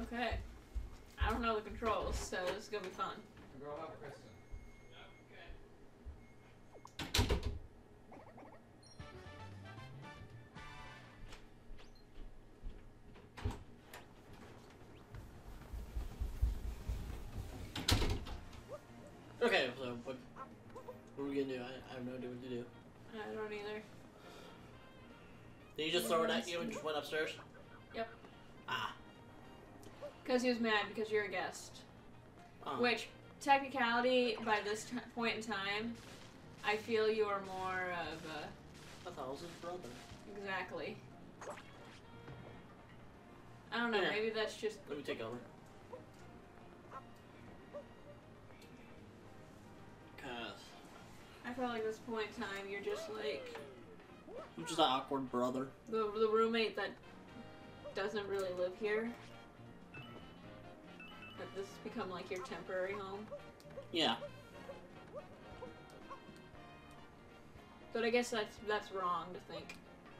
Okay. I don't know the controls, so this is gonna be fun. Go up, Kristen. Okay, so what are we gonna do? I have no idea what to do. I don't either. Did he just throw it at you and just went upstairs? Yep. Ah. Because he was mad because you're a guest. Oh. Which, technicality, by this point in time, I feel you are more of a... I thought it was his brother. Exactly. I don't know, Yeah. maybe that's just... Let me take over. Cause I feel like at this point in time, you're just like... I'm just an awkward brother. The roommate that doesn't really live here. That this has become like your temporary home. Yeah. But I guess that's wrong to think.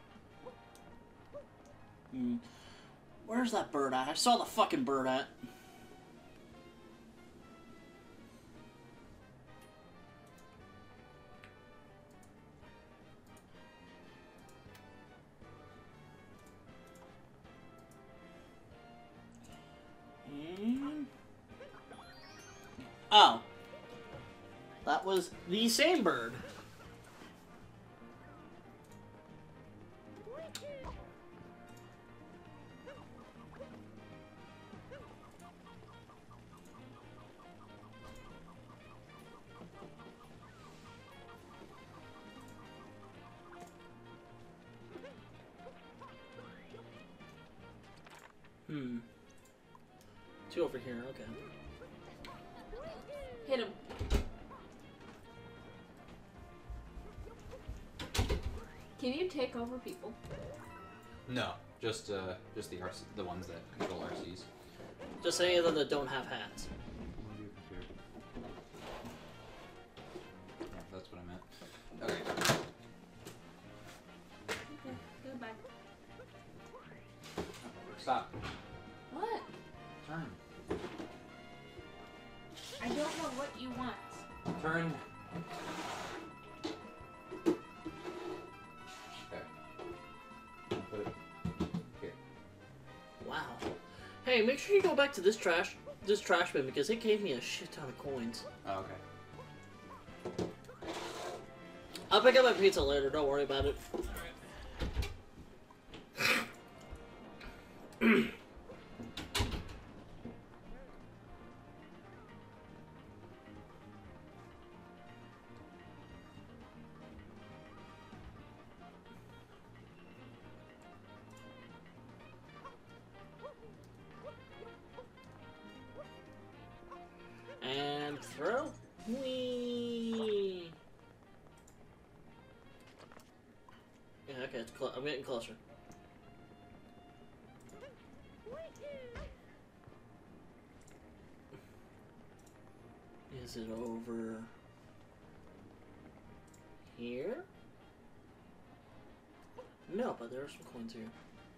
Hmm. Where's that bird at? I saw the fucking bird at. Oh. That was the same bird. Two over here, okay. Hit him. Can you take over people? No, just the RC, the ones that control RCs. Just any of them that don't have hats. Yeah, that's what I meant. Okay. Okay, goodbye. Stop. What? Turn. I don't know what you want. Turn. Okay. Put it here. Wow. Hey, make sure you go back to this trash bin because it gave me a shit ton of coins. Oh, okay. I'll pick up my pizza later, don't worry about it. And throw. Whee! Yeah, okay, it's I'm getting closer. Is it over here? No, but there are some coins here.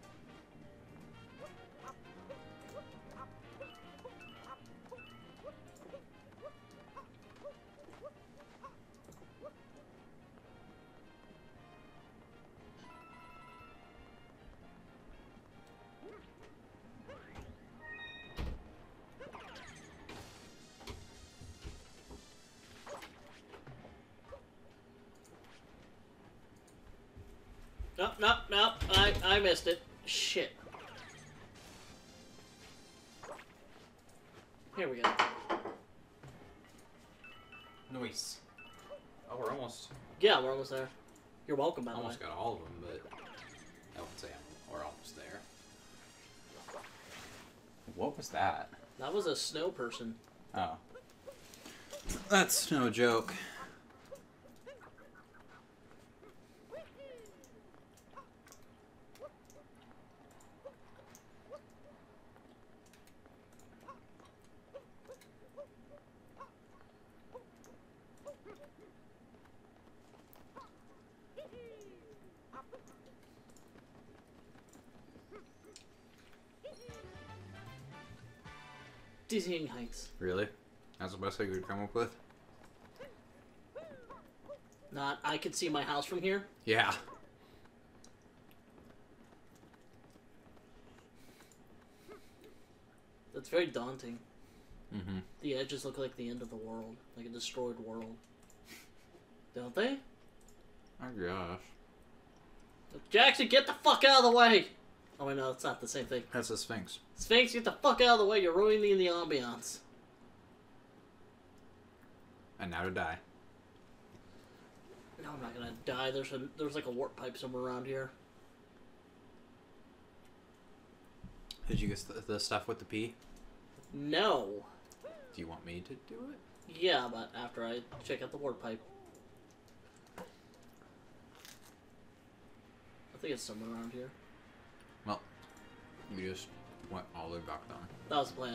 Nope, I missed it. Shit. Here we go. Nice. Oh, we're almost... Yeah, we're almost there. You're welcome, by the way. Almost got all of them, but... I wouldn't say we're almost there. What was that? That was a snow person. Oh. That's no joke. Dizzying heights. Really? That's the best I could come up with? Not, I could see my house from here. Yeah. That's very daunting. Mm-hmm. The edges look like the end of the world. Like a destroyed world. Don't they? Oh gosh. Jackson, get the fuck out of the way! Oh wait, no, that's not the same thing. That's a Sphinx. Sphinx, get the fuck out of the way, you're ruining the ambiance. And now to die. No, I'm not gonna die. There's like a warp pipe somewhere around here. Did you get the stuff with the P? No. Do you want me to do it? Yeah, but after I check out the warp pipe. I think it's somewhere around here. Well, we just went all the way back down. That was the plan.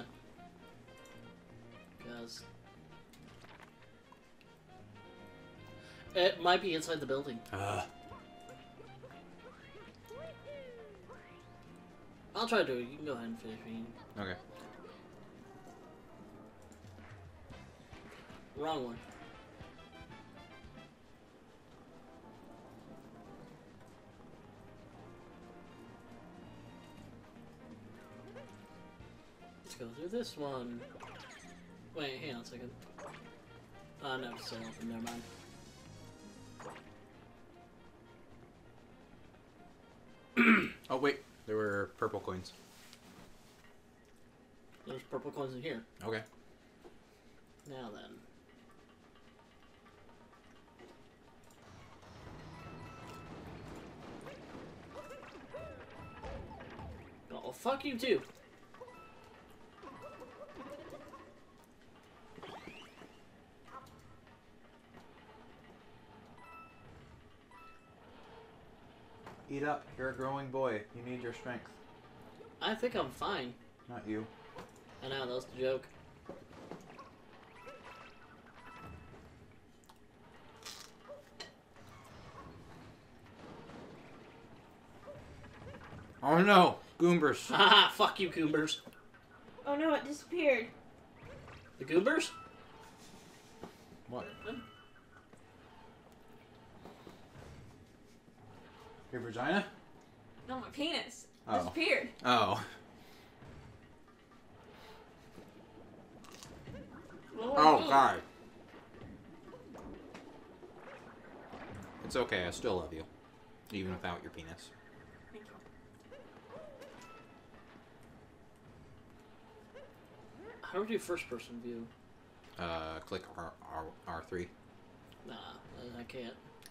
Because it might be inside the building. I'll try to do it. You can go ahead and finish me. Okay. Wrong one. Let's go through this one. Wait, hang on a second. No, it's still open. Never mind. Oh wait, there were purple coins. There's purple coins in here. Okay. Now then. Oh, fuck you too. Eat up. You're a growing boy. You need your strength. I think I'm fine. Not you. I know, that was the joke. Oh no! Goombers! Haha, fuck you, Goombers. Oh no, it disappeared. The Goombers? What? Your vagina? No, my penis Oh. disappeared. Oh. What do I Oh do? god. It's okay, I still love you. Even without your penis. Thank you. How do we do first person view? Click R3. Nah, I can't.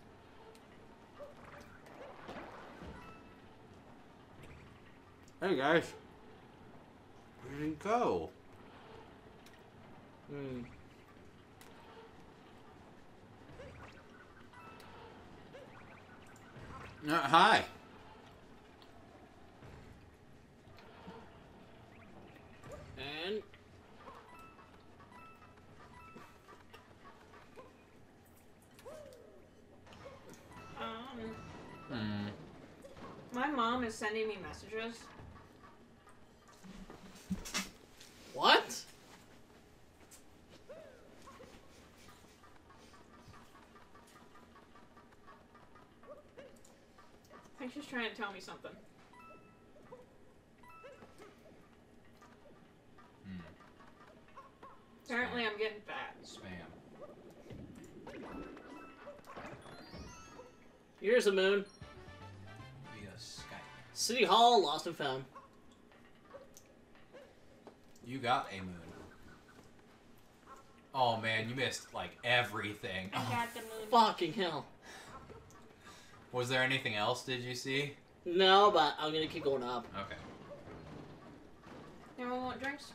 Hey guys. Where did he go? Hmm. Hi. And My mom is sending me messages. what? I think she's trying to tell me something. Apparently, I'm getting fat. Spam. Here's the moon. Via Skype. City Hall, lost and found. You got a moon. Oh man, you missed like everything. I got the moon. Fucking hell. Was there anything else? Did you see? No, but I'm gonna keep going up. Okay. Anyone want drinks?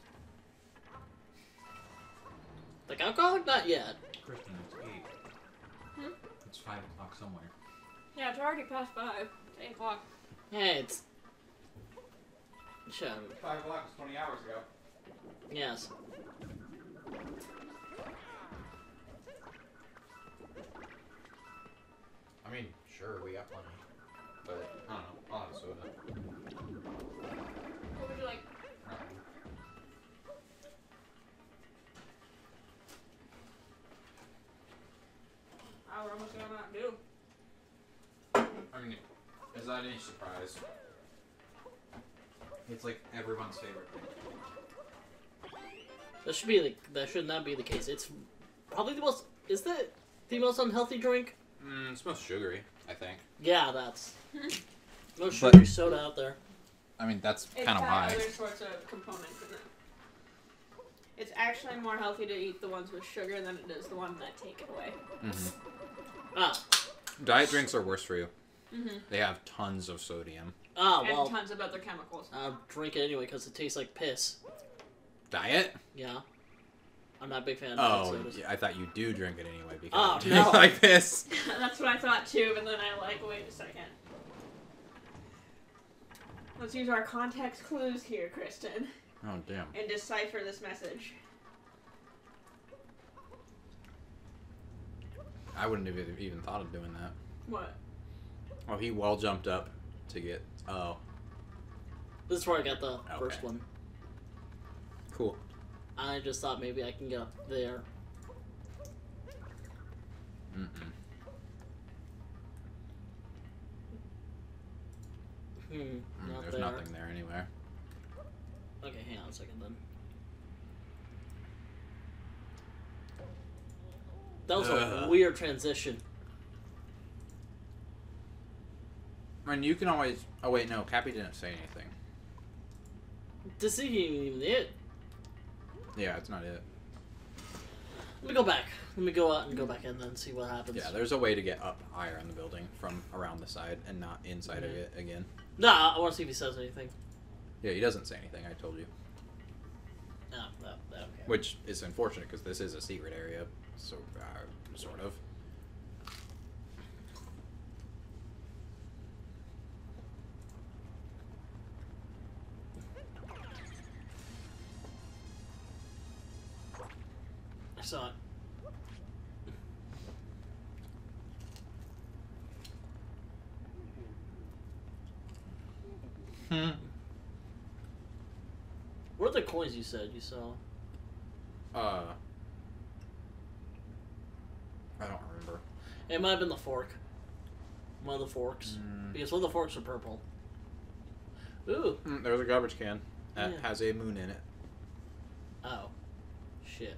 Like alcohol? Not yet. Kristen, it's 8. Hmm? It's 5 o'clock somewhere. Yeah, it's already past 5. It's 8 o'clock. Hey, it's. Shut up. 5 o'clock was 20 hours ago. Yes. I mean, sure, we got plenty. But, I don't know. I'll have a soda. What would you like? any surprise. It's like everyone's favorite thing. That should not be the case. It's probably the most. Is that the most unhealthy drink? It's most sugary, I think. Yeah, that's most But- sugary soda out there. I mean, that's It's kind of got why. other sorts of components in it. It's actually more healthy to eat the ones with sugar than it is the one that take it away. Ah, Diet drinks are worse for you. Mm-hmm. They have tons of sodium. ah, And well, tons of other chemicals. I'll drink it anyway because it tastes like piss. Diet? Yeah, I'm not a big fan of Oh, sodas. yeah, I thought you do drink it anyway because Oh, it tastes no. like this. That's what I thought too, but then I wait a second. Let's use our context clues here, Kristen, Oh, damn. and decipher this message. I wouldn't have even thought of doing that. What? Oh, he wall jumped up to get. Oh, This is where I got the first Okay. one. cool. I just thought maybe I can get up there. Not There's there. nothing there anywhere. Okay, hang on a second then. That was a Ugh. weird transition. I mean, you can always. Oh wait, no. Cappy didn't say anything. This isn't even it. Yeah, it's not it. Let me go back. Let me go out and go back in and see what happens. Yeah, there's a way to get up higher in the building from around the side and not inside of Mhm. it again. Nah, I want to see if he says anything. Yeah, he doesn't say anything. I told you. No, I don't care. Which is unfortunate because this is a secret area, so sort of. I saw it. What are the coins you said you saw? I don't remember. It might have been the fork. One of the forks. Because one of the forks are purple. Ooh. There's a garbage can that Yeah. has a moon in it. Oh. Shit.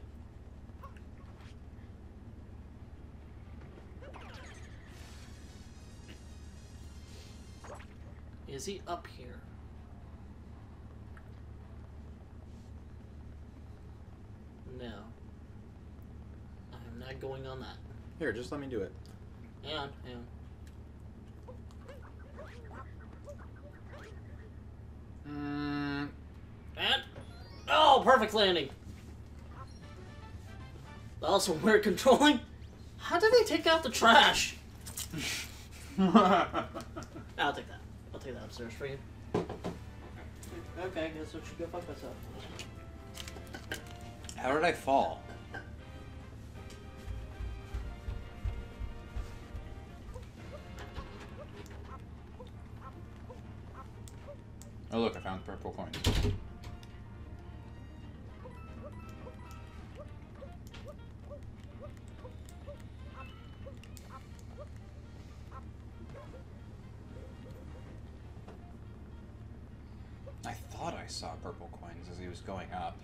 Is he up here? No. I'm not going on that. Here, just let me do it. Hang on, hang on. And oh, perfect landing. Also, weird controlling. How did they take out the trash? I'll take that. I'll take that upstairs for you. Okay, I guess I should go fuck myself. How did I fall? Oh look, I found purple coins. I thought I saw purple coins as he was going up.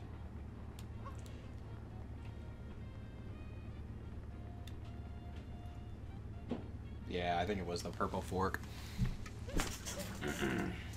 Yeah, I think it was the purple fork.